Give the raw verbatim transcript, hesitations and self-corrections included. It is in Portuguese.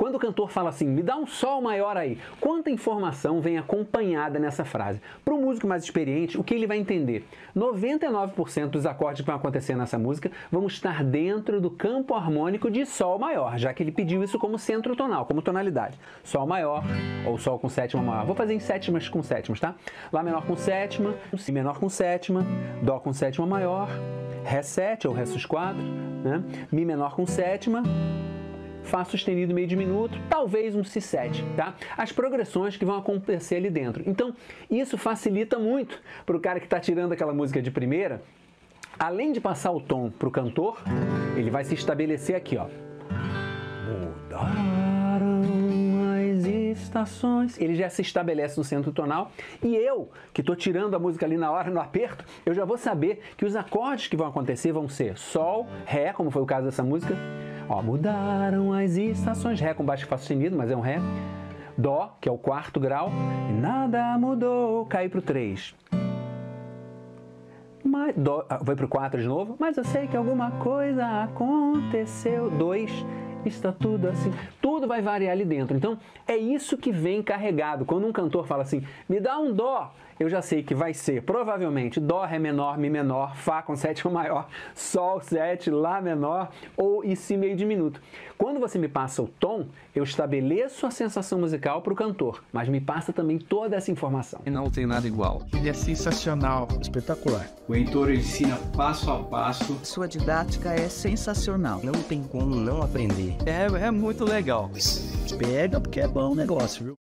Quando o cantor fala assim, me dá um sol maior aí, quanta informação vem acompanhada nessa frase? Para o músico mais experiente, o que ele vai entender? noventa e nove por cento dos acordes que vão acontecer nessa música vão estar dentro do campo harmônico de sol maior, já que ele pediu isso como centro tonal, como tonalidade. Sol maior ou sol com sétima maior. Vou fazer em sétimas com sétimas, tá? Lá menor com sétima, si menor com sétima, dó com sétima maior, ré sete ou ré sus quatro, né? Mi menor com sétima, Fá sustenido meio diminuto, talvez um si sete, tá? As progressões que vão acontecer ali dentro. Então, isso facilita muito para o cara que está tirando aquela música de primeira. Além de passar o tom para o cantor, ele vai se estabelecer aqui, ó. Mudaram as estações. Ele já se estabelece no centro tonal. E eu, que estou tirando a música ali na hora, no aperto, eu já vou saber que os acordes que vão acontecer vão ser Sol, Ré, como foi o caso dessa música. Ó, mudaram as estações, Ré com baixo Fá sustenido, mas é um Ré. Dó, que é o quarto grau, e nada mudou, cai para o três. Mas, dó, vai para o quatro de novo, mas eu sei que alguma coisa aconteceu. dois, está tudo assim, tudo vai variar ali dentro. Então, é isso que vem carregado. Quando um cantor fala assim, me dá um dó, eu já sei que vai ser, provavelmente, dó, ré menor, mi menor, fá com sétima maior, sol sete, lá menor ou e si meio diminuto. Quando você me passa o tom, eu estabeleço a sensação musical para o cantor, mas me passa também toda essa informação. Não tem nada igual. Ele é sensacional, espetacular. O Heitor ensina passo a passo. Sua didática é sensacional. Não tem como não aprender. É, é muito legal. Pega porque é bom o negócio, viu?